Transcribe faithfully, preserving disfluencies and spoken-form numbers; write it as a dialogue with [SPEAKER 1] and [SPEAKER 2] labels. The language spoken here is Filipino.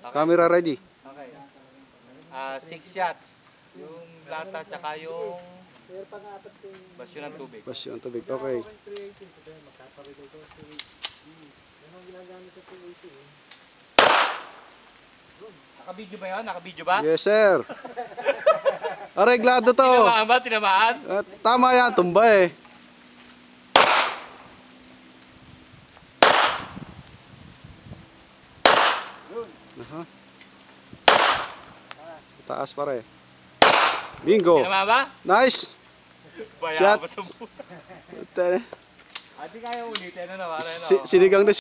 [SPEAKER 1] Okay.
[SPEAKER 2] Camera ready.
[SPEAKER 1] Okay. Ah, six shots. Yung lata tsaka yung basyo ng tubig.
[SPEAKER 2] Basyo ng tubig. Okay.
[SPEAKER 1] Naka-video ba yun? Naka-video ba?
[SPEAKER 2] Yes, sir. Areglado to.
[SPEAKER 1] Tinamaan ba? Tinamaan?
[SPEAKER 2] Uh, tama yan. Tumba eh. Aha. Taas pare. Bingo.
[SPEAKER 1] Tinamaan ba?
[SPEAKER 2] Nice.
[SPEAKER 1] Baya
[SPEAKER 2] Shot.
[SPEAKER 1] ba sa buhay?
[SPEAKER 2] Ate,
[SPEAKER 1] Ate kaya ulitin na naman.
[SPEAKER 2] si- Sinigang na